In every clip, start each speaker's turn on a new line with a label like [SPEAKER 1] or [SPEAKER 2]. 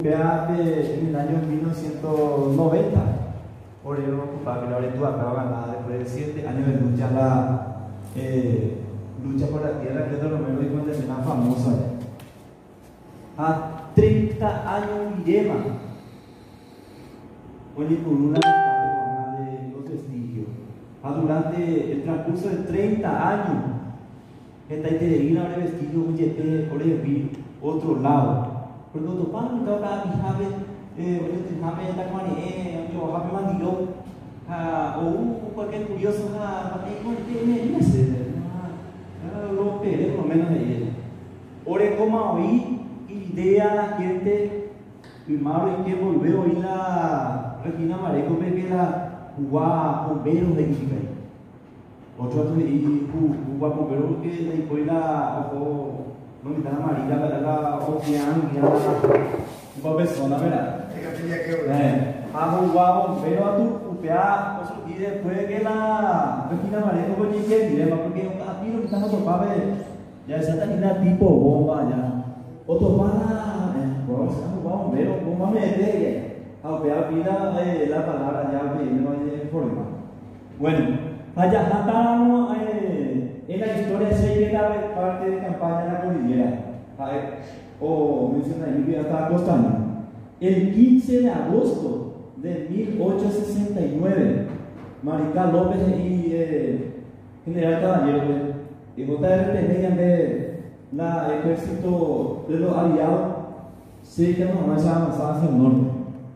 [SPEAKER 1] en el año 1990, por el ocupado que la Oretua acaba ganada después de 7 años de lucha, lucha por la tierra, que es Romero y cuando es tan famosa. A 30 años lleva, oye, por una de los vestigios. Durante el transcurso de 30 años, esta interina de vestigios, oye, por ejemplo, otro lado. Porque otro pan, nunca va a fijar, oye, está con yo, Javi Mandilo, o cualquier curioso, lo pere, por lo menos de él. Ore como hoy, idea la gente, primero y que volver hoy la Regina Mareco, que la jugaba bomberos de Iquique. Otro y jugaba bomberos que después la no me dan amarilla, la ocean, una persona, ¿verdad? Jugaba bomberos a tu upea, y después que la Regina Mareco, pues ni que diremos, porque a ti lo que estamos tocando ya esa está tipo bomba ya. Otro para, vamos a jugar bombero, ¿cómo me meter? A operar vida la palabra ya no hay forma. Bueno, allá estábamos en la historia de Seis parte de campaña de la cordillera. O menciona ahí que estaba costando. El 15 de agosto de 1869, Marical López y General Caballero y JR tenían de la ejército de los aliados se que no más avanzaba hacia el norte.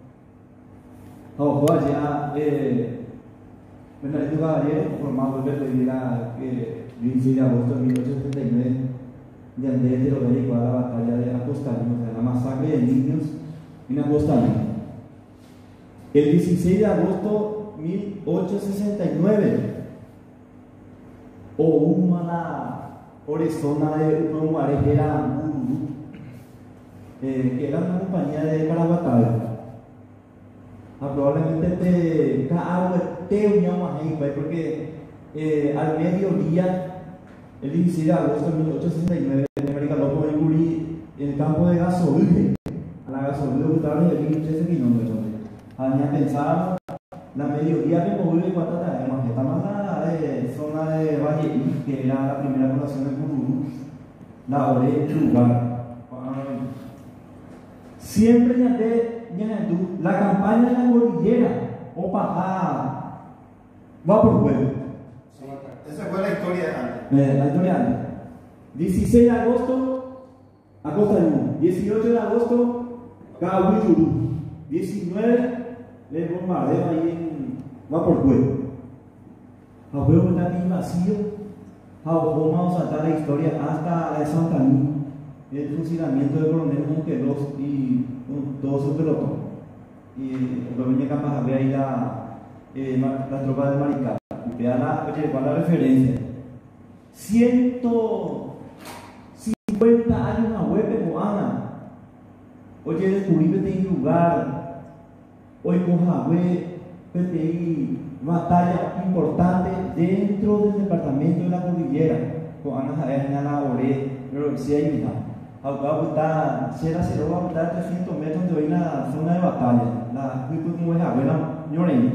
[SPEAKER 1] Allá Bernardino Caballero formado de la 16 de agosto de 1879 de Andrés de Rodríguez a la batalla de Apostolino, o sea, la masacre de niños en Apostolino. El 16 de agosto de 1869 una Orizona de Uruguay, que era Mururu, que era una compañía de Paraguatay. Probablemente te uníamos ahí, porque al mediodía, el 16 de agosto de 1869, en América Loco de Guri, en el campo de gasolina, a la gasolina brutales de 13 kilómetros. Había pensado la mediodía que movió y cuánto traemos, que estamos en la zona de Valle, que era la primera población de Cururu, la hora del lugar. Siempre la campaña de la cordillera, opa, va por juego.
[SPEAKER 2] Esa fue la historia de antes.
[SPEAKER 1] La historia de antes. 16 de agosto, Acosta del Mundo. 18 de agosto, Cahuillurú. 19, el bombardeo ahí va por juego. A juego está aquí vacío. Vamos a saltar la historia hasta Santa Luz, el fusilamiento del coronel Monqueros y todo su pelotón. Y luego venía capaz de ver ahí la tropa de Marical. Y vea la referencia. 150 años a huepe, Moana. Oye, descubrí que tenía lugar. Hoy con Javé, PTI, batalla importante dentro del departamento de la cordillera. Con Ana Javé, en la Oré, pero sí hay una. Ahora será 300 metros de hoy en la zona de batalla. La como es abuela, Ñoreña.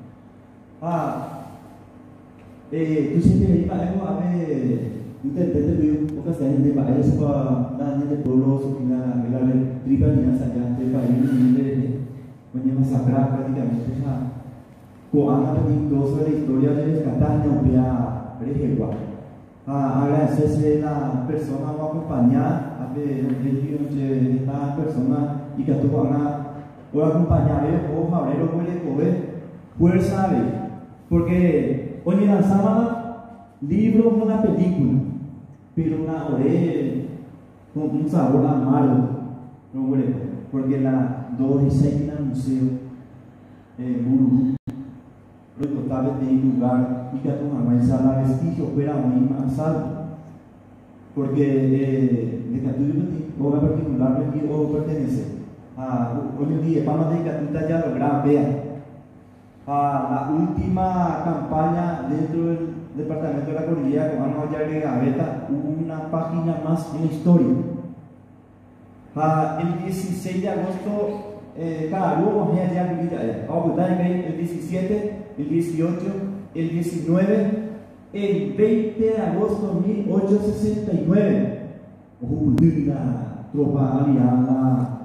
[SPEAKER 1] Tú siempre ibas a ver, intenté ocasiones de bares para la gente del pueblo, la tripa alianza allá del país, venía masacrar prácticamente. Coana peligroso de la historia de Catania, Opea, Brejegua. Agradecerse a la persona o acompañar de esta persona y que tú van por acompañar o Jabrero puede fuerza porque hoy lanzaban libros de una película, pero una oré con un sabor amargo, no porque la 216 en el museo Mururu recortables de lugar y que tu mamá la vestigio fuera muy más alto porque de Catuyo o particularmente o pertenece hoy en día vamos de Catuta ya lograr ver la última campaña dentro del departamento de la cordillera con Ana Vallarde Gaveta hubo una página más en la historia El 16 de agosto, cada uno va a ya el 17, el 18, el 19, el 20 de agosto de 1869. La tropa aliada,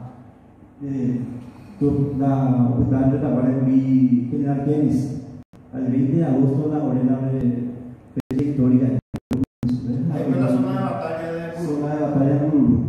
[SPEAKER 1] la ocupación de la General Keynes, al 20 de agosto, la morena fecha histórica.
[SPEAKER 2] Ahí fue la zona de batalla de Burú.
[SPEAKER 1] Zona de batalla de Burú.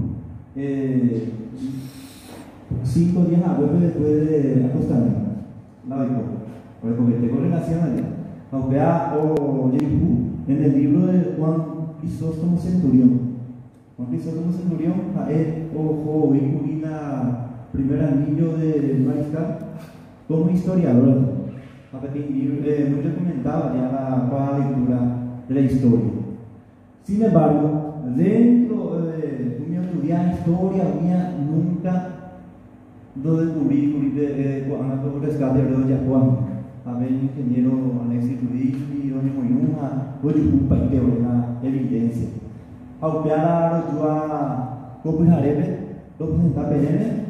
[SPEAKER 1] 5 días después de acostarme, la dijo, por el Comité Coordinación, o en el libro de Juan Crisóstomo Centurión. Juan Crisóstomo Centurión, él, ojo, y la primer anillo de mariscal, como historiador, muy recomendaba ya la lectura de la historia. Sin embargo, dentro de mi estudiar historia mía, nunca lo descubrí cuando rescate de Yacuán. A ver, ingeniero Alexis Ruiz y doña Moyunja, voy a una evidencia. Aunque ahora yo a Copijarebe, lo presenta PN,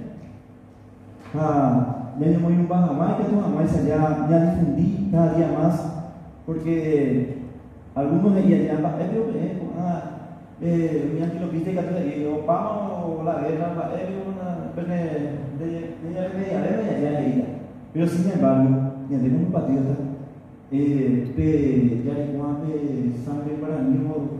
[SPEAKER 1] medio muy un Bajamay, que tu mamá ya difundí cada día más, porque algunos de ellas ya, mi antilopista y católica, y vamos la guerra, pero sin embargo, ya tengo un patriota, ya igual sangre para mí,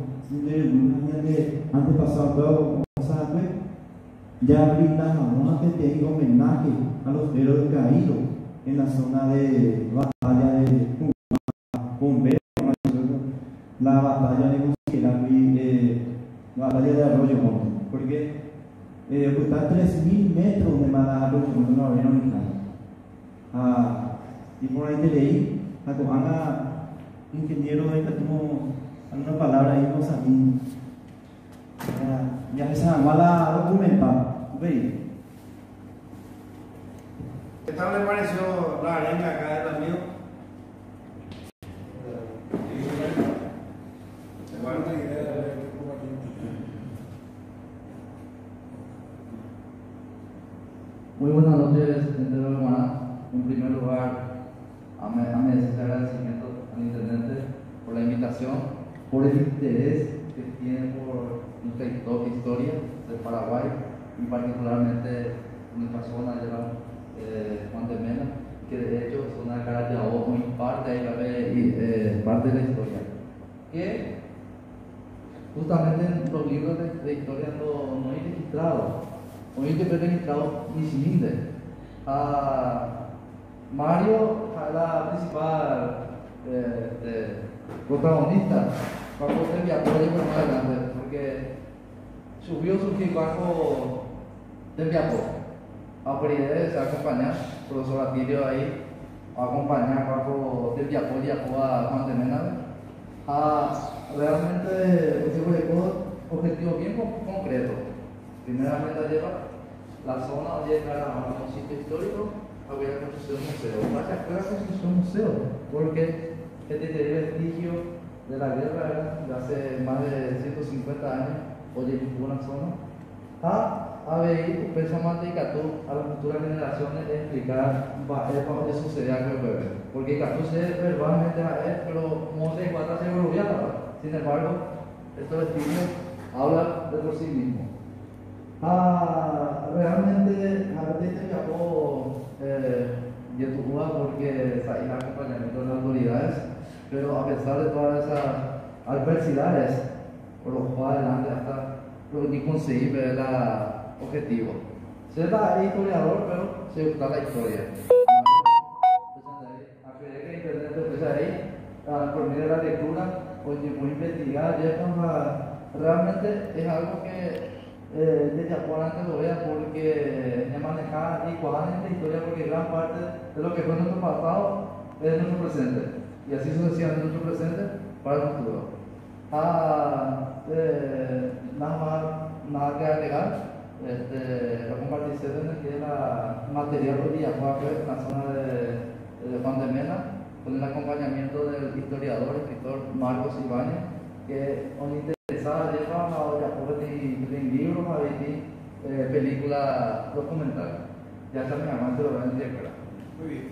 [SPEAKER 1] antes pasado todo, ya brindamos un homenaje a los héroes caídos en la zona de batalla de Bombero, la batalla de la batalla de Arroyo Monte, porque está 3.000 metros de más Arroyo Monte, no había ni nada. Y por ahí te leí, ingeniero de una palabra ahí, no sabía. Ya esa mala documental, ¿veis?
[SPEAKER 2] ¿Qué tal le pareció la arenga acá del amigo?
[SPEAKER 3] Muy buenas noches, gente de Guaná. En primer lugar, a ese agradecimiento al intendente por la invitación, por el interés que tiene por nuestra historia de Paraguay y particularmente nuestra zona de Juan de Mena, que de hecho es una cara de agua muy parte de la historia. Que justamente en los libros de historia no hay registrado. Hoy te he registrado ni cilindro. Mario es la principal protagonista para poder viajar más adelante, porque surgió el barco del viaje. A Peride se acompañar, el profesor Atilio ahí, a acompañar el barco del viaje a Juan de Mena. Realmente ese proyecto objetivo bien concreto. Primeramente lleva la zona donde llegar a un sitio histórico, había la construcción de un museo. Vaya, fue la construcción de un museo, porque este tiene vestigio de la guerra de hace más de 150 años, hoy en una zona. A ver, pensamos que a las futuras generaciones de explicar qué sucedía con el bebé. Porque Catú se verbalmente a él, pero no se encuentra seguro. Sin embargo, estos vestigios hablan de por sí mismos. Realmente a veces llamó Yetuhua porque está en acompañamiento de las autoridades, pero a pesar de todas esas adversidades, por lo cual adelante hasta lo inconcebible era objetivo. Ser historiador, pero se gusta la historia. Acredé que internet empieza ahí, por medio de la lectura, pues voy a investigar, realmente es algo que desde ahora antes lo vea porque he manejado y cuadran la historia porque gran parte de lo que fue nuestro pasado es nuestro presente y así sucesivamente nuestro presente para el futuro. Nada que agregar. La compartición de la material de Villacuape en la zona de Juan de Mena con el acompañamiento del historiador, escritor Marcos Ibáñez, que nos interesaba llevar a Villacuape en libros, película documental. Ya está mi amante lo ven en Yekra.
[SPEAKER 2] Muy bien.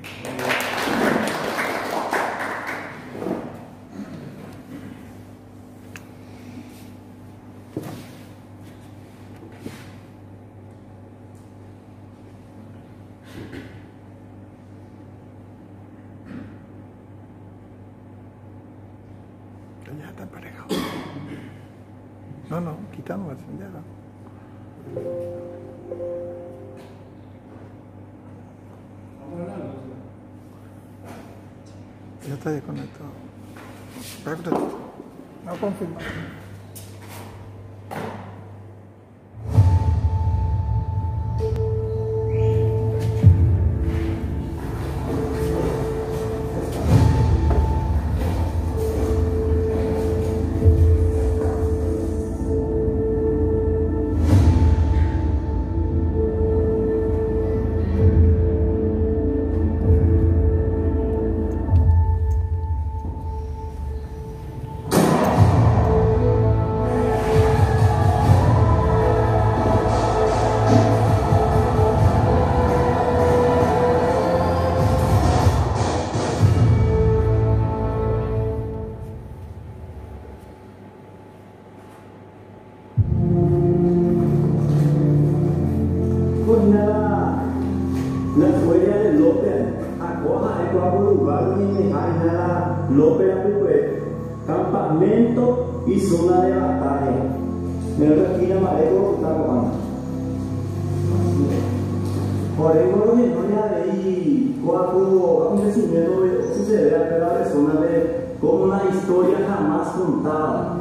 [SPEAKER 4] Ya está emparejado. No, quitamos ya no. Ya está desconectado. No confirma.
[SPEAKER 1] Campamento y zona de batalla. Me lo aquí la mareo está jugando. Por eso no ya ahí cuando acontecimiento sucede a la persona de como una historia jamás contada.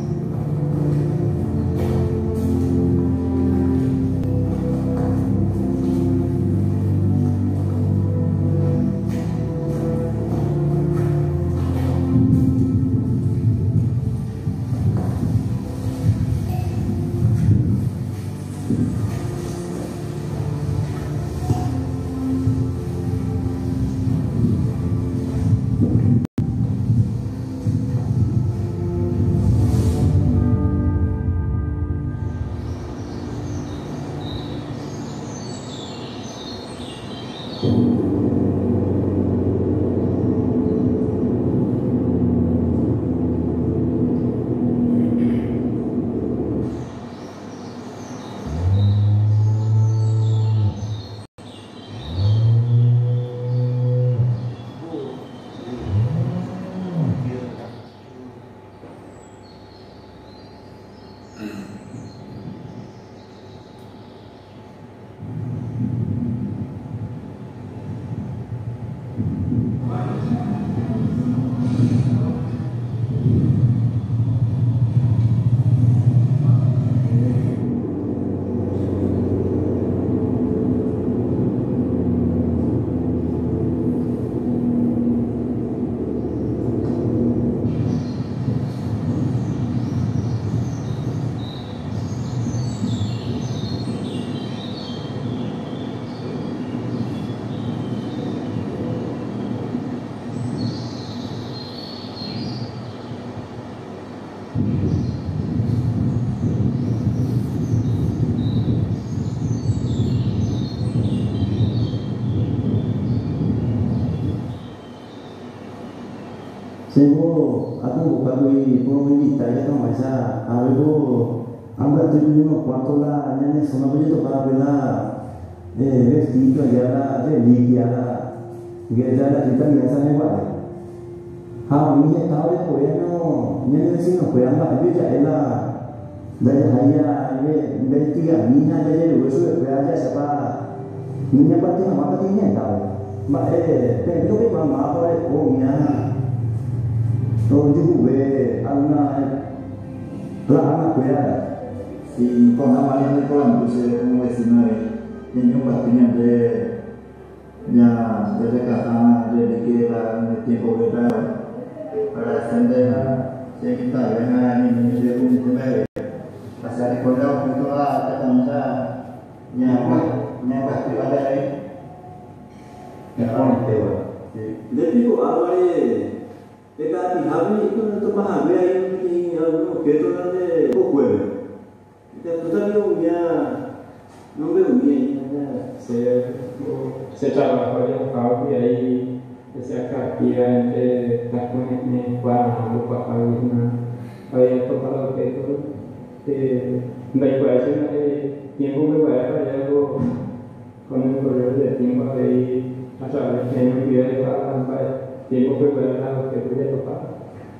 [SPEAKER 1] Tengo algo buscando y puedo invitar ya como esa algo ambas unos cuantos la ñana zona proyecto para ver la vestido ya la reliquia la guerra la trita ni esa me vale. Mi estado de gobierno ñana vecino fue ambas ya es la ya investiga mina ya luego eso después ya se va niña parte más tiene estado pero que mamá por el comida no jugué a una cuidada y con la manera de color puse como vecino de niños patinantes de ya desde casa desde que era el tiempo que era para extender se quita venga niños de un tema pasar recordado junto a la casa ya privada ahí ya le digo ahora Dekat hari itu untuk bahagia ini orang kita nanti bukuan. Kita tu tadi punya no veo bien,
[SPEAKER 5] se trabajó en campo y ahí se acabía entre las comunidades guaranas, había tocado que la ecuación de tiempo que vaya para allá con el correo de tiempo ahí a través de un video de cada tiempo que vaya a que puede tocar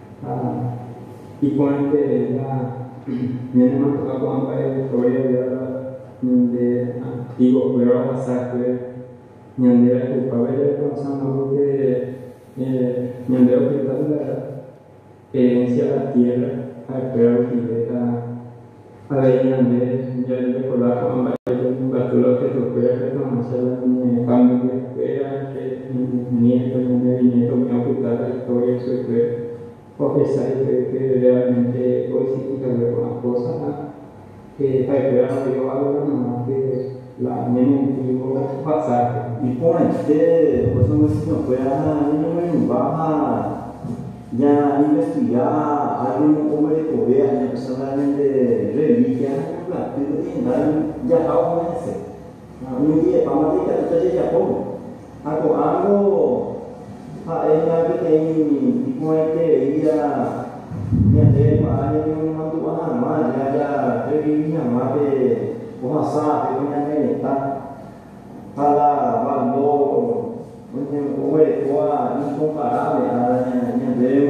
[SPEAKER 5] y con me han tocado con la historia de antiguo pero pasaje ñandera culpable pasando que ñandera que la herencia de la tierra a esperar que a la ñandera ya le recordaba con un batulo que tocó que conocer la familia que era nieto nieto me ocultar la historia eso que profesar que realmente hoy sí que ver con las cosas que para esperar que ahora no que la antiguo pasaje
[SPEAKER 1] y por este pues no sé si no fuera no baja ya investigar algo como de Corea ya personalmente religión ya acabo de hacer un día para matar que ya poco algo hay que tipo este ya de más no mantuvo nada más ya religión más de pasar que no está para valor como é incomparável a minha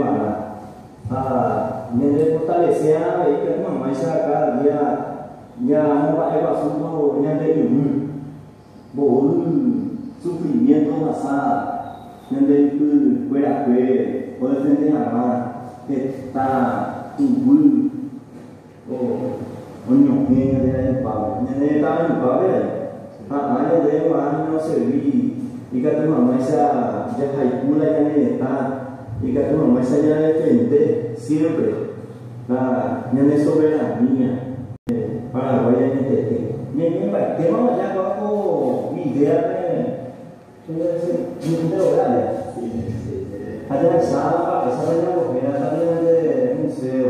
[SPEAKER 1] a fortalecer aí que não mais cada dia não vai o assunto minha bom sofrimento passar minha cuida pode entender que está tudo o nhonguinho de pau minha tá em pau hanya de mana no servi ika tu mamasa ya haikula ya está ika tu mamasa ya defende siempre la ñane soberanía Paraguay en este bien para que vamos ya con idea de horaria ada sala esa ya lo que era también de museo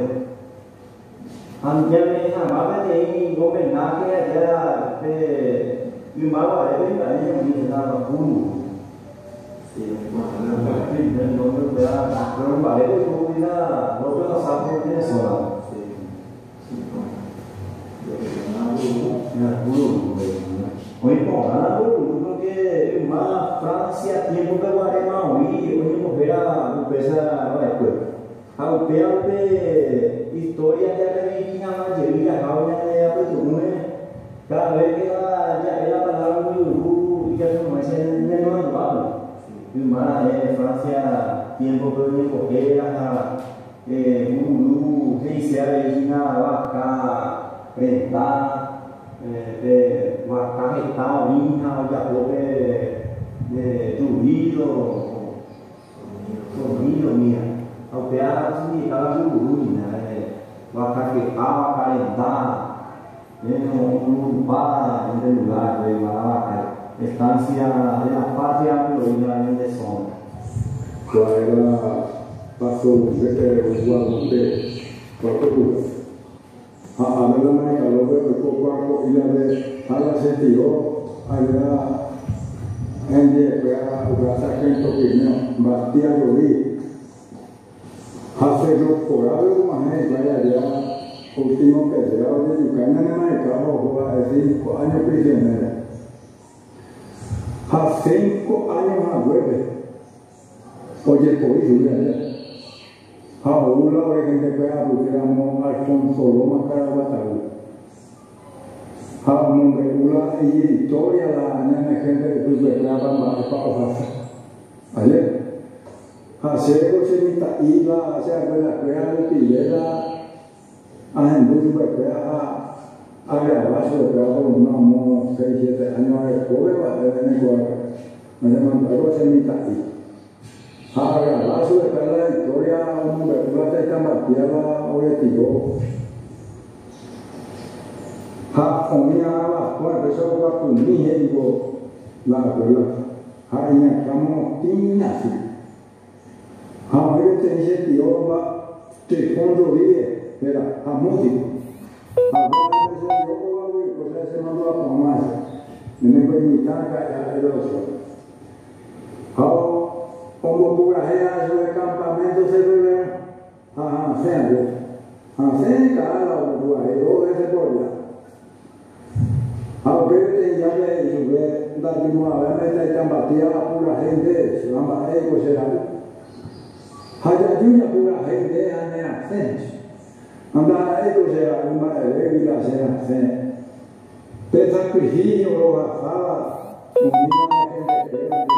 [SPEAKER 1] anjame hamaba de homenaje allá de y más vale que también me da uno sí bueno no me da pero vale que tú mira no te lo sabes que es sola sí hoy por nada porque más Francia tiempo que guarema hoy volver a empezar después a de historia de religión mayoría ahora de apertura cada vez que ya la palabra muy y ya no es en el manual y más Francia tiempo que era que se avecina vaca rentada vaca está vinha ya de Trujillo mía aunque así cada ruina vaca que estaba calentada un lugar de Malabaca, estancia de la patria florida de zona.
[SPEAKER 6] Era pasó de Guadalupe, Guadalupe. A ver la manera lo veo poco y la de a la sentido allá gente que a sargento que Bastia lo vi. Hace los corados más allá último peleado de Yucatán en Maricao fue 5 años prisionero. A 5 años a hueve. Oye, por eso, a una hora que te pega, pusiéramos Alfonso Loma Carabatau. A una historia, la gente que tú pegabas más para hojas. ¿Vale? A cero se me está iba, a hacer la crea de pilera. Mucho porque a grabar sobre todo unos 6, 7 años después va a tener me demandaron a mi taí. A grabar sobre la historia una película de Cambatierra objetivo. A unía con empezó a punir digo la abuela. A inacamos tinasi. A ver te dice tío va te fondo vive era a música se mandó a tomar. Me permitan callar el oso. Como tu gajea sobre campamento se ve a Hansel. Hansel cada uno, dos veces por día. Aunque te llame y sube, da mismo a ver, me está batida la pura gente, se llama ego será. Hayayuya pura gente, ane Hansel. Anda ego será, una de vida será Hansel. Te sacrificio, lo basaba, un día de gente que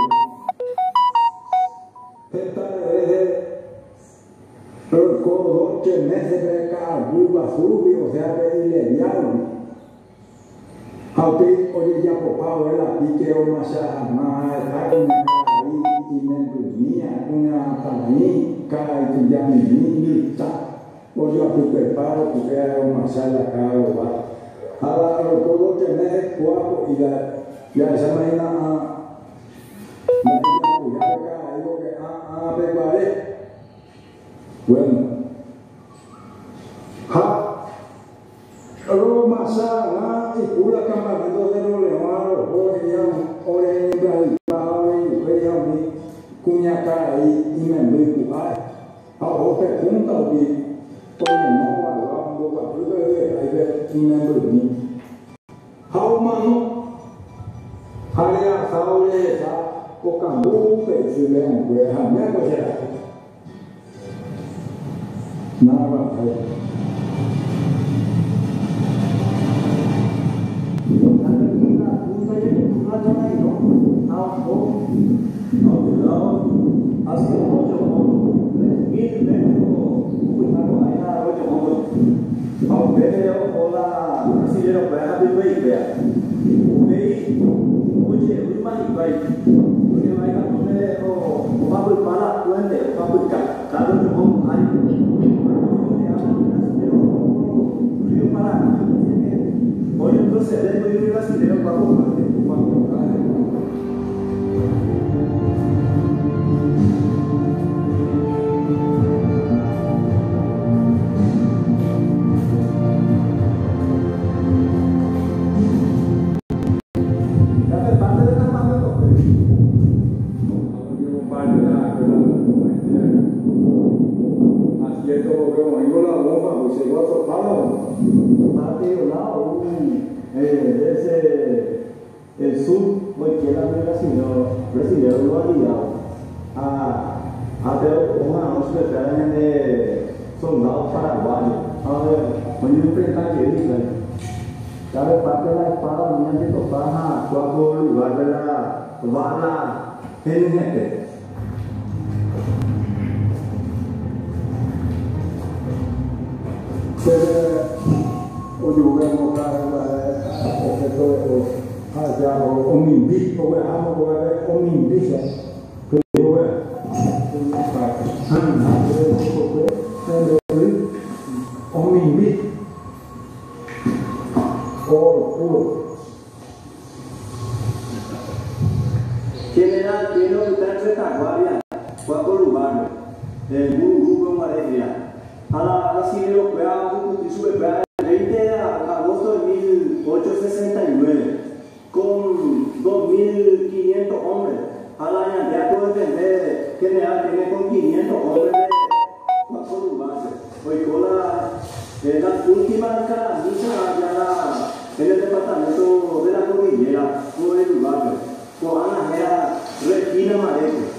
[SPEAKER 6] pero con 8 meses de cada burba sube, o sea que ilegal. Aunque oye ya popado el apique o más más una y me dormía una tamañi cara y ya mi oye a tu preparo porque era una sala cara o va. Ahora los 8 meses cuatro y ya esa mañana preparé. Bueno, Roma sana y pura campamento de los leones, ore y mi cuña caí y me embricué. Ahora te junta y pone no guardando para ver ahí y me embricué. How mano, harea saule esa, o cambu, se le encuentra, me acuerdo. Nada más.
[SPEAKER 1] Hoy proceder de un brasileño para el sur, porque la brasileño lo ha guiado a ter uma hospedagem de soldados paraguayos. Onde enfrentar guerrilha. Cada parte de la espada minha de tocar cuatro lugar de la bala gente.
[SPEAKER 6] O julgamos hacia un invito, un indígena,
[SPEAKER 1] General, quiero usar retaguardia, cuatro lugares, Guru, una alegría. A la Civil sube 20 de agosto de 1869, con 2.500 hombres. A la ya puedo entender, general tiene con 500 hombres de cuatro lugares. Hoy con las últimas calamidades ya en el departamento de la cordillera, con el lugar, con Ana Gera, Regina Mareco.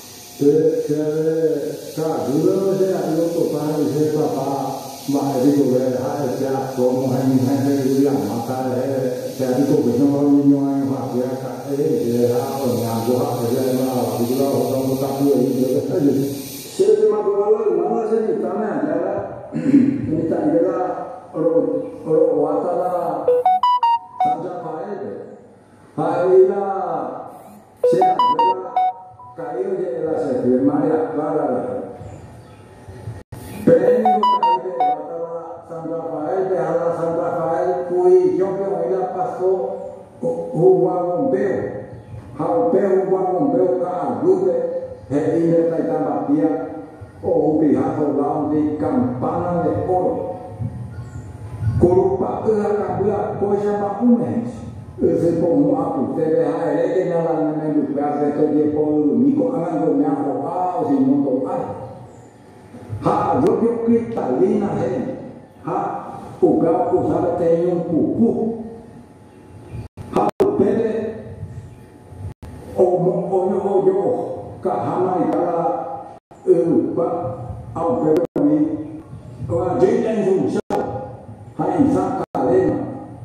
[SPEAKER 6] Duro se ha ido para el papá, más digo que ya como en la mata se ha dicho que no hay niños en la tierra, se me acordó la hermana se me está en esta idea o hasta la Santa Paede. Ahí la se ha caído de la secretaria Clara. Pero San Rafael, de la San Rafael, fui yo que hoy la pasó un guagombeo. Jaupeo, un guagombeo, cada lube, el ine de Taitambapía, o un pijazo de campana de oro. Corupa Kabula Coisa Macumense. Esse povo a puteve a ele que na lá na do prazo todo dia por mico anando me arroba os não tomar. Ha, eu cristalina ele. Ha, o galo usava tem pupu. Ha, pele o kahama e para Europa ao pele a gente tem junção. Ha, em Sacarema.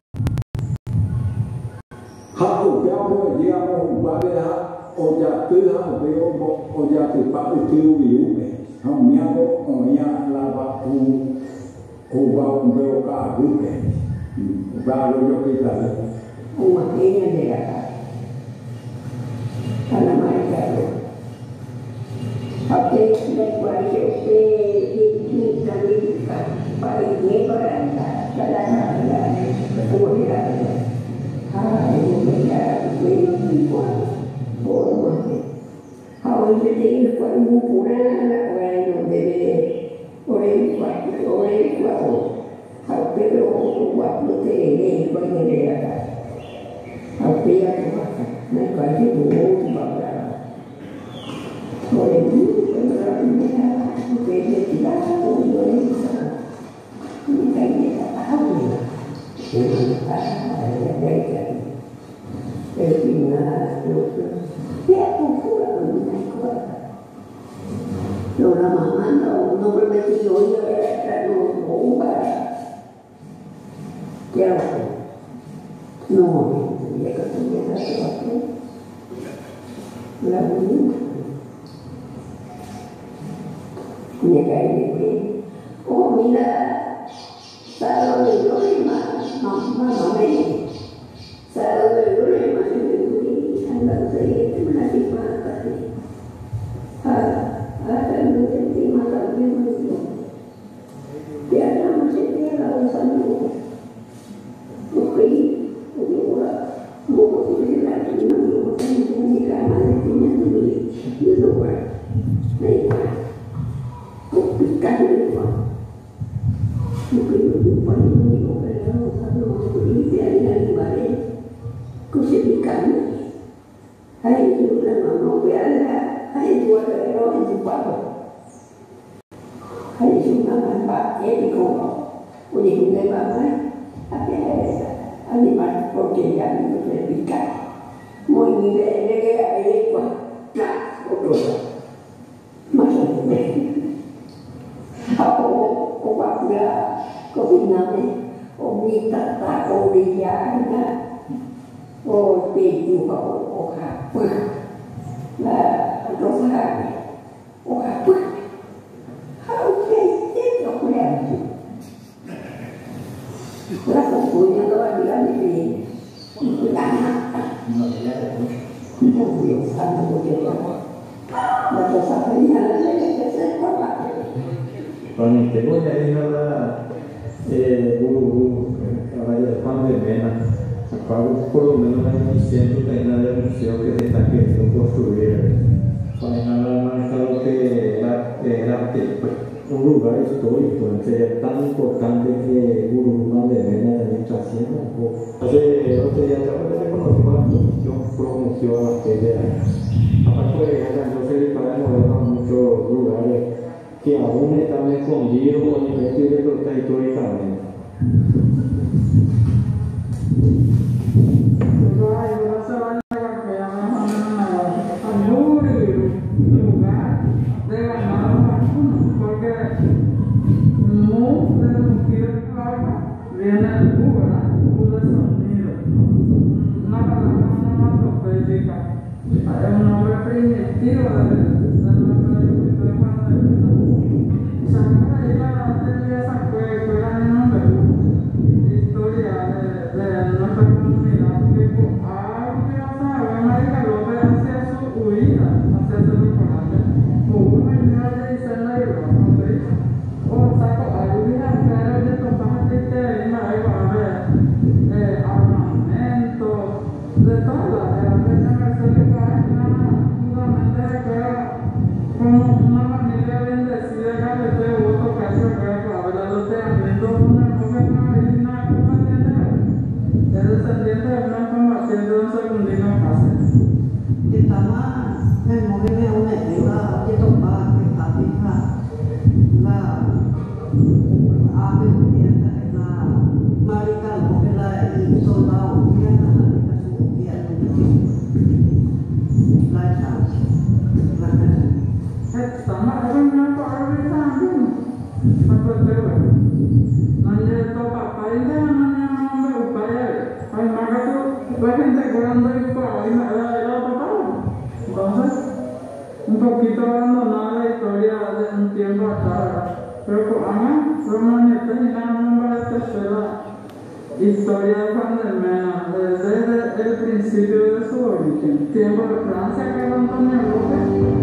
[SPEAKER 6] Ha, o galo dia o babera o já tu ha o já tu pa tu viu. Hamiago onia lava o bau meu carro que baru yo kita
[SPEAKER 7] uma pena de la para marcar até depois eu sei que também para ir para o eu Ahora tengo cuando pura bueno debe cuatro pero cuatro te cuando de acá apenas no hay cualquier mundo para por el cuando la primera que se tira todo eso y también el final Lo la mamá no me metió yo no para ¿qué hago? No, ya que tuviera la bonita me caí de oh mira salgo de problema mamá me salgo de problema andando de una tipa ada menjadi mata manusia. Tiada masih tiada urusan Mungkin orang mau lagi nak urusan jika mana punya duit, itu naik kopikan itu. Mungkin lupa ini orang kalau duit dari balik kusipikan. Hai itu nama biasa. Hai dua orang itu apa? Hai itu nama Pak Edi Kong. Udah mulai bangun. Tapi ada mana pekerjaan itu terpikat. Mau ini negara ini apa? Nah, betul. Masa ini. Aku dia kau nama minta tak kau dia oh begitu kau apa? Là đâu phải quá bức không thể tiếp tục làm gì là không có những cái gì làm gì cũng đáng không hiểu sao không hiểu là tôi sao thấy là cái sẽ có lại
[SPEAKER 5] còn cái vấn đề là cuando de Mena, por lo menos hay centro de nada del museo que se está queriendo construir. Para nada marcado que era un lugar histórico, sería tan importante que Urubamba de Mena está haciendo. Hace otro día reconocimos la promoción a la feria. Aparte de eso, entonces el padre moderno muchos lugares que aún están escondidos o nivel de históricamente.
[SPEAKER 8] È un nome primitivo de toda la
[SPEAKER 5] Un poquito abandonada la historia de un tiempo atrás, pero Ana Romaneta y la nombre de tercera historia de Pandemia desde el principio de su origen, tiempo de Francia, que era Antonio López.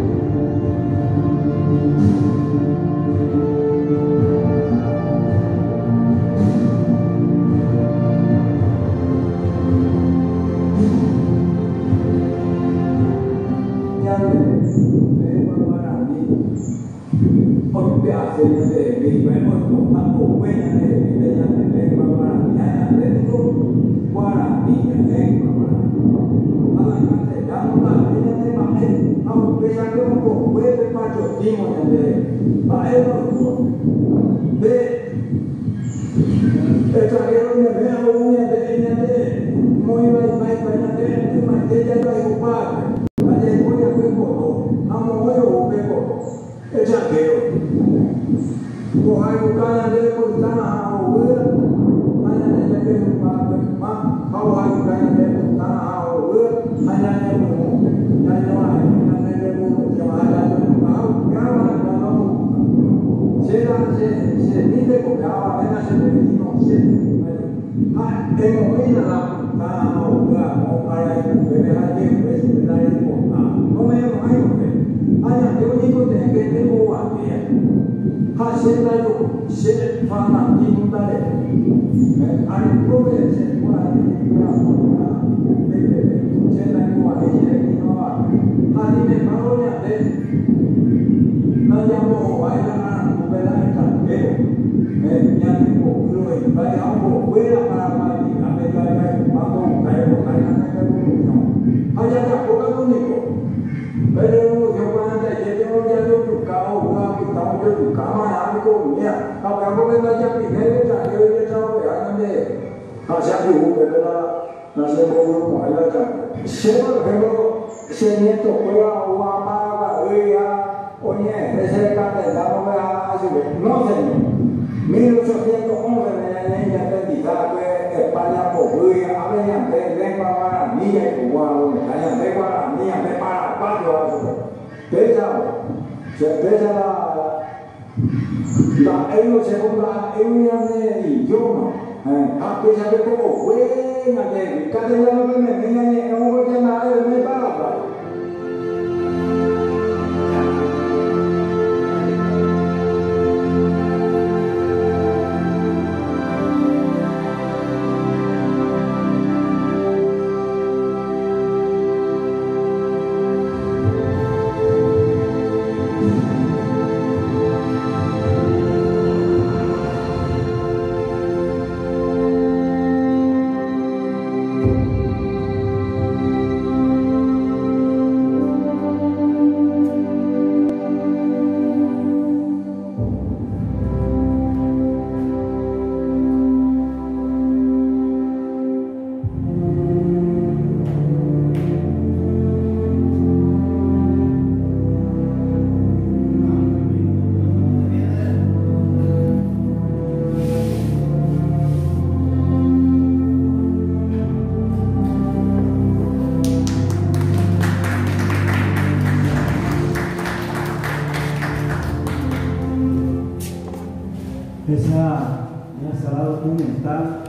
[SPEAKER 1] Esa sala documental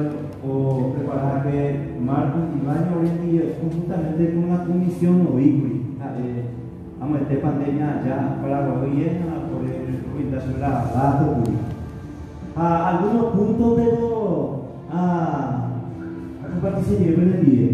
[SPEAKER 1] o preparada que Marcos y Baño hoy en día conjuntamente con la comisión OICRI vamos a meter pandemia allá para la gobierna por el recomendación de la datos algunos puntos de lo a compartirse en el día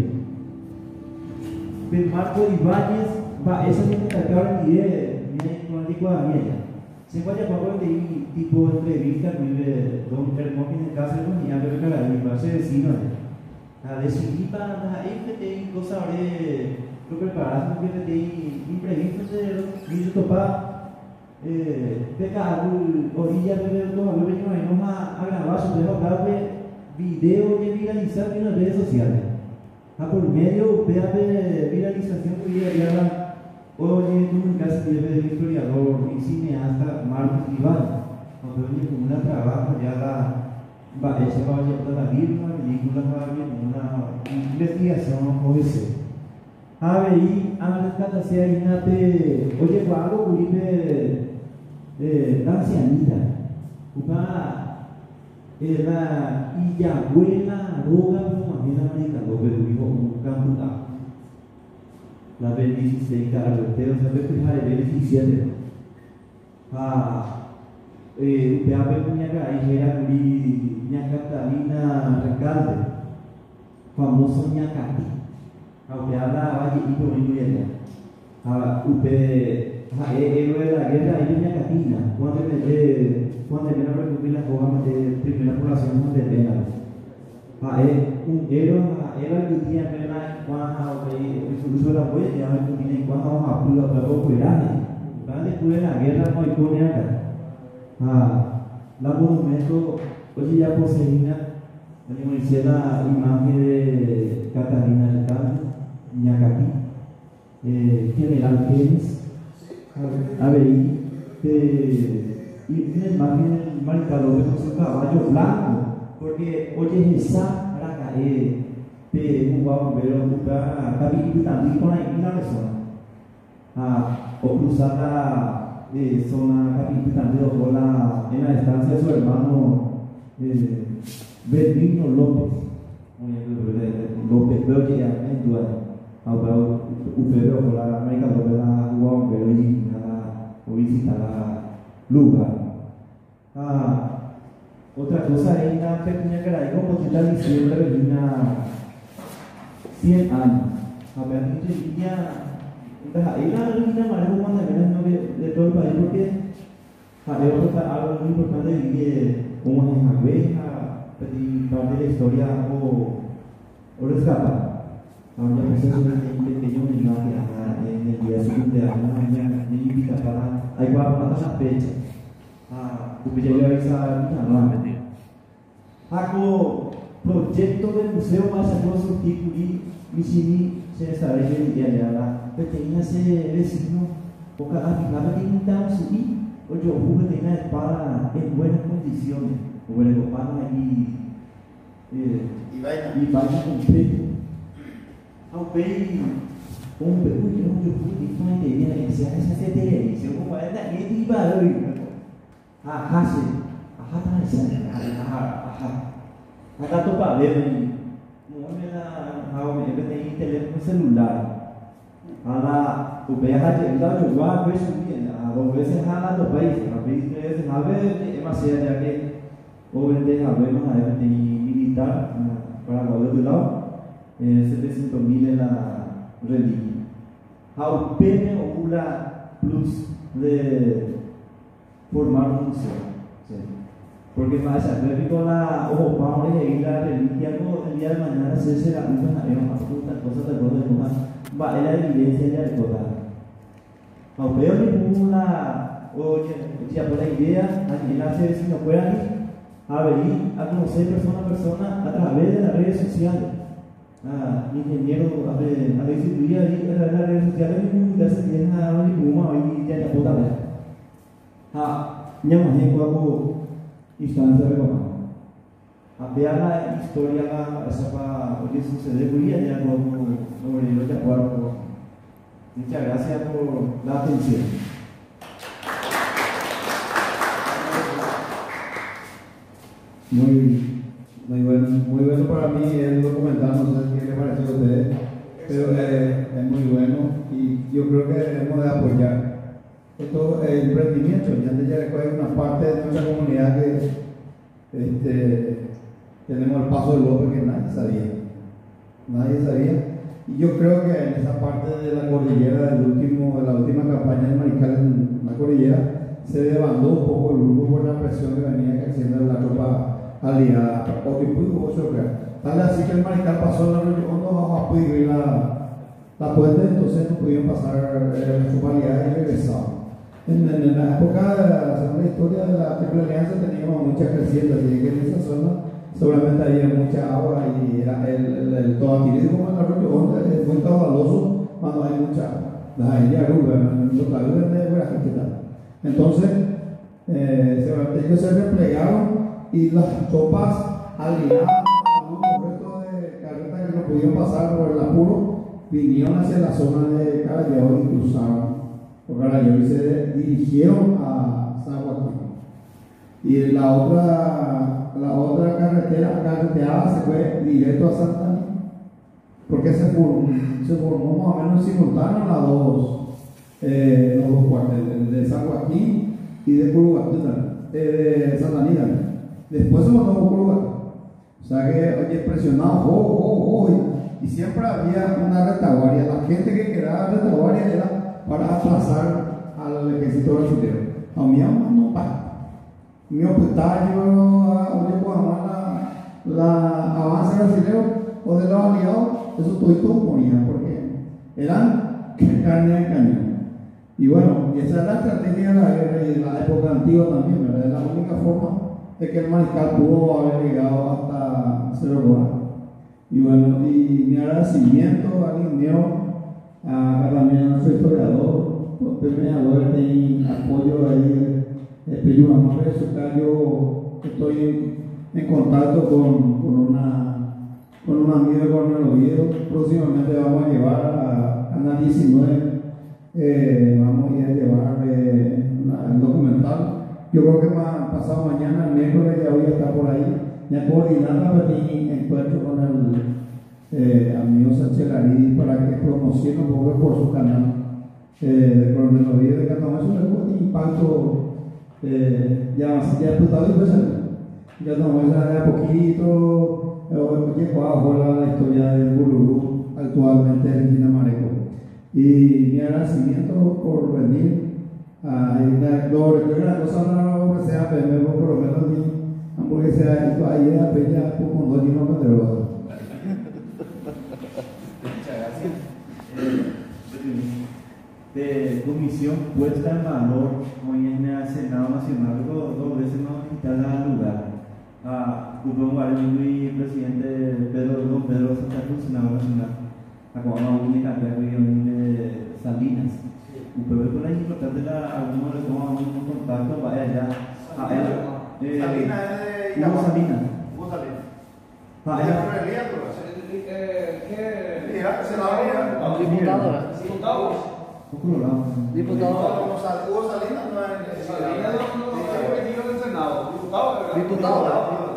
[SPEAKER 1] pero Marcos Ibáñez va esa gente que acaba en día con el tipo de mierda. Se vaya por de tipo entrevista con don Hermógenes Cáceres y a ver cara y va a ser vecino a decidir para ahí que te cosas lo preparás porque te imprevistos de topar de cada orilla de los valores que vamos a grabar sobre video y viralizar en las redes sociales. Por medio de viralización que diría oye, tú en casa de historiador y cineasta Marcos Ibarra, aunque como una trabaja ya ese va a llevar la Biblia, películas va a haber una investigación o ese. A ver, a rescatar si hay una oye, guardo curipe la ancianita, era y ya buena roga como a mí la marica lo que dijo un camputa la vez 16 cada sorteo sabe que hay vez 17 ya veo mi era mi Catalina Recalde famoso mi Cati aunque habla valle y por mi héroe de la guerra y mi Catina cuando me recibí las hojas de primera población de Pena. Un héroe era que tenía pena cuando incluso la huella, ya me tiene cuando a pula para operar. Después de la guerra no hay con acá. La monumento, oye ya poseína, la universidad la imagen de Catalina del Carmen, Ñacatí, General Keynes, a ver, y una imagen marcador de su caballo blanco, porque oye esa para caer de jugaba pero buscar capítulo también con la persona o cruzar la zona capítulo también con en la estancia de su hermano Benigno López veo que ya en duda ahora usted con la América de la jugaba pero o visitar la lugar. Otra cosa es una pequeña caray como que está diciendo una 100 años. A ver, la reina María Juana de todo el país porque algo muy importante que como en abeja, parte de la historia o rescata. Ahora ya pensé sobre el pequeño mensaje en el día siguiente a una mañana me invita para hay cuatro la fecha. Porque ya esa nuevamente. Hago proyecto del museo más a todos los tipos y mi se establece el día de la pequeña se vecino o cada final que intentamos subir o yo jugué de una espada en buenas condiciones o el copano y vaina completo. Aunque un pequeño yo pude find the idea esa se televisión como es la que iba a ver acá topa ver me tem teléfono celular já jogar a veces a do país a ver demasiado ya que obviamente a tem militar para o outro lado 700.000 en la reliquia ao PM ou la plus de formar un museo. ¿Sí? Porque más allá con la vamos a ir la reliquia el día de mañana se será una cosas de cosas va la evidencia de la cosa. Aunque ninguna oye ya por la idea alguien hace si no fuera a venir a conocer persona a persona a través de las redes sociales. Ingeniero a veces vivía ahí en las redes sociales y ya se tienen a y ya puta ver. Nyamanya aku instancia recomando. Ver la historia o que sucede hoy día como lo de acuerdo. Muchas gracias por la atención.
[SPEAKER 2] Muy bueno para mí el documental, no sé qué le pareció a ustedes, pero es muy bueno y yo creo que debemos de apoyar esto, el emprendimiento. Ya es una parte de nuestra comunidad que tenemos el Paso de López que nadie sabía, y yo creo que en esa parte de la cordillera de la última campaña del Mariscal en la cordillera se desbandó un poco el grupo por la presión que venía ejerciendo la tropa aliada tal así que el Mariscal pasó la región, no vamos a poder las puentes entonces no podían pasar las formalidades y regresaban. En la época de la segunda historia de la Triple Alianza teníamos muchas crecientes, así que en esa zona seguramente había mucha agua y era el Tobaquiri como el arroyo Honda es muy caudaloso cuando hay mucha agua. La isla Aruba, en los labios de Brasil. Entonces, ellos se replegaron y las tropas aliadas a algunos restos de carretas que no podían pasar por el apuro vinieron hacia la zona de Carayaho y cruzaron por Carayaho y se dirigieron a San Joaquín. Y la otra carreteada se fue directo a Santa Ana, porque se formó más o menos simultáneo los dos cuarteles, de San Joaquín y de Curuguatú, de Santa Ana. Después se formó Curuguatú. O sea que, oye, presionado, y siempre había una retaguardia. La gente que quedaba en retaguardia era para aplazar al ejército brasileño. A mí no para. Mi hospital, la avance brasileño o de los aliados, esos todos morían porque eran carne de cañón. Y bueno, y esa es la estrategia de la guerra y de la época antigua también, ¿verdad? Es la única forma de que el mariscal pudo haber llegado hasta Cerro Corá. Y bueno, y mi agradecimiento al INEO, también a nuestro historiador, Pepe Agüero, y apoyo ahí, Pello Amor, yo estoy en contacto con un amigo de Coronel Oviedo. Próximamente vamos a llevar a Canal 19, vamos a ir a llevar el documental. Yo creo que pasado mañana, el miércoles, ya voy a estar por ahí, ya coordinando mi encuentro con el amigo Sánchez Larí para que promocione un poco por su canal de Coronel Oviedo de Catamocho. Eso es un impacto ya explotado y pues ya no de a poquito. Oye, la historia del Bururú actualmente en Dinamarca. Y mi agradecimiento por venir a una cosa no sea pero por lo menos mi hamburguesa ahí de la peña como dos llenos de droga.
[SPEAKER 1] Muchas gracias. De comisión puesta en valor hoy en el Senado Nacional, dos veces nos quitaron lugar a Gubernador Guarini y presidente Pedro Santa Cruz, senador nacional, a Juan Única de Salinas. Pero es una importante algunos le toman un contacto para allá.
[SPEAKER 2] Salinas es de Itaúa.
[SPEAKER 1] Salinas.
[SPEAKER 3] Diputado
[SPEAKER 2] Hugo Salinas no es
[SPEAKER 3] Salinas
[SPEAKER 2] no del Senado. Diputado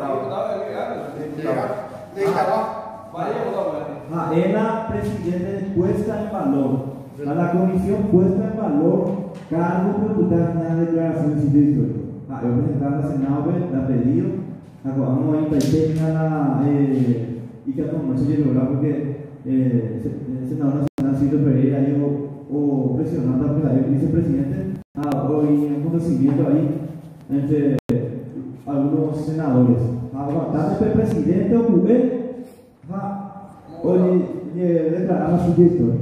[SPEAKER 2] de Itaúa.
[SPEAKER 1] Es la presidente puesta en valor. A la comisión puesta en valor cargo popular en la declaración de sitio histórico. Yo presentar al Senado la pedido, vamos a intentar y que no se lleve, ¿verdad? Porque el senador nacional Silvio Pereira o presionando al vicepresidente hoy un conocimiento ahí entre algunos senadores. Aguantando el presidente o Cubé, hoy declarar la sitio histórico.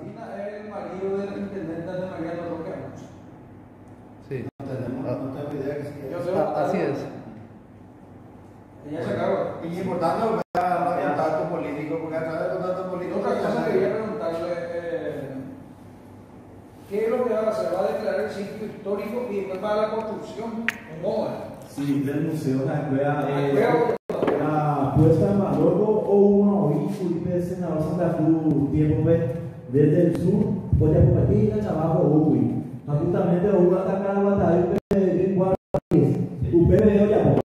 [SPEAKER 3] Sí.
[SPEAKER 2] No tengo idea que sí.
[SPEAKER 3] Así es.
[SPEAKER 2] Ella se acabó. Y importante no había contacto político, porque a través de contacto político.
[SPEAKER 8] Otra cosa que quería preguntarle, ¿qué es lo que ahora se va a declarar el sitio histórico y después va a la construcción en Moa?
[SPEAKER 1] Sí, del museo, la puesta en valor o uno hoy el senador Santa Cruz tiempo desde el sur, pues de aquí hasta abajo Uy. Justamente uno atacar a Guatayo en cuatro meses. Usted me dio ya.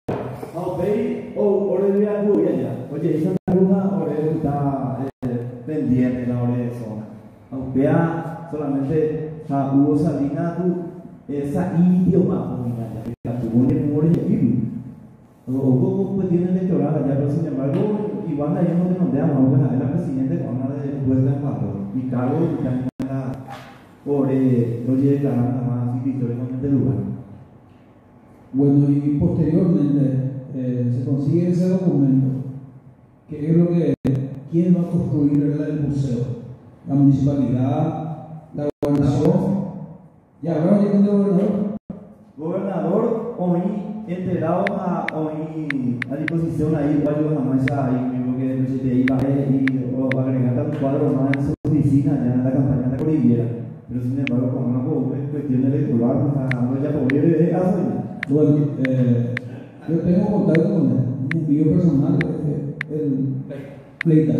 [SPEAKER 1] O le voy a cubrir ya. Oye, esa luna está pendiente la hora de zona. Aunque solamente Hugo Salinas, esa idioma, ya tuvo un memoria de vivo. O pues tiene electoral allá, pero sin embargo, igual ahí no redondeamos, es la presidenta de Juana de puesta en valor. Y cargo también por no declarar nada más históricamente el lugar.
[SPEAKER 9] Bueno, y posteriormente se consigue ese documento, que es lo que quién va a construir el museo. la municipalidad, la gobernación. Ya hablaron ya con el gobernador.
[SPEAKER 1] Gobernador, hoy enterado hoy a disposición ahí, varios jamás ahí mismo que el presidente iba a ir o agregar un cuadro más en su oficina ya en la campaña de la cordillera. Pero sin embargo, como una cuestión electoral, no ya podría ir a hacer.
[SPEAKER 9] Bueno, yo tengo contacto con él, un envío personal, el Pleita.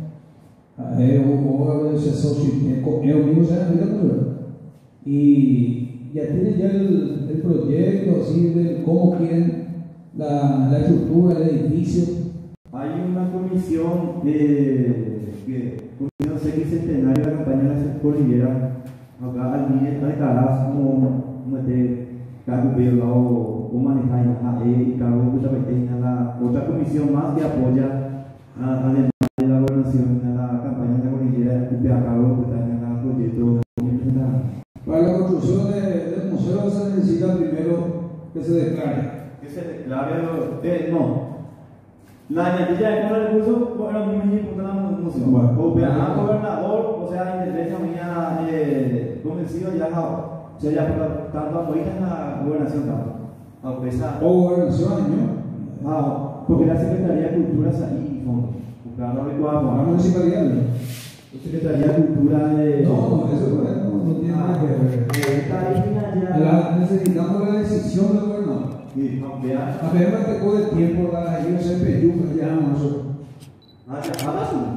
[SPEAKER 9] O se asocia, ellos mismos se han enviado. Y ya tienen ya el proyecto, así de cómo quieren la estructura del edificio.
[SPEAKER 1] Hay una comisión comisión sexentenaria de la campaña de la cordillera, acá al nivel de Caraz, como cargo pelo o manejar y cargo justamente en la otra comisión más que apoya además de la gobernación en la campaña de la cordillera que a cargo en el proyecto.
[SPEAKER 9] Para la construcción del museo se necesita primero que se declare.
[SPEAKER 1] Que se declare, no. La añadilla de los recursos, bueno, muy importante la museo. O gobernador, o sea, intendencia mía convencido ya tanto ahorita en la gobernación, aunque esa.
[SPEAKER 9] O gobernación, ¿no?
[SPEAKER 1] Porque la Secretaría de Cultura ahí, fondo.
[SPEAKER 9] La municipalidad, ¿no?
[SPEAKER 1] La Secretaría de Cultura de.
[SPEAKER 9] No, eso no tiene nada que ver. Necesitamos la decisión del gobernador.
[SPEAKER 1] Sí, aunque
[SPEAKER 9] apenas te coge tiempo, yo siempre ya nosotros.
[SPEAKER 1] Ya hablas tú.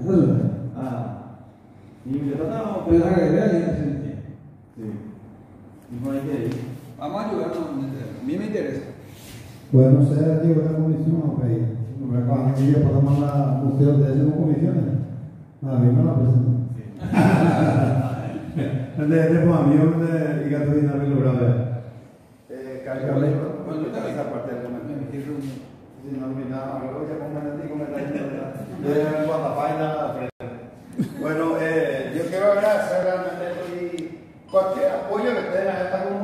[SPEAKER 1] Y me trata
[SPEAKER 9] de agregar y
[SPEAKER 1] sí. No hay que ir.
[SPEAKER 9] Vamos a ayudarnos, a mí me interesa.
[SPEAKER 2] Bueno, ser digo la comisión, ok. Cuando ella por tomar la museo de esas comisiones, a mí me la presentan. De pues amigo y Gasolina me logrado. Esa parte del comentario. Si no olvidaba, luego ya pongan el comentario de Guatapaina. Bueno, yo quiero agradecer realmente y cualquier apoyo que tengan a esta comunidad.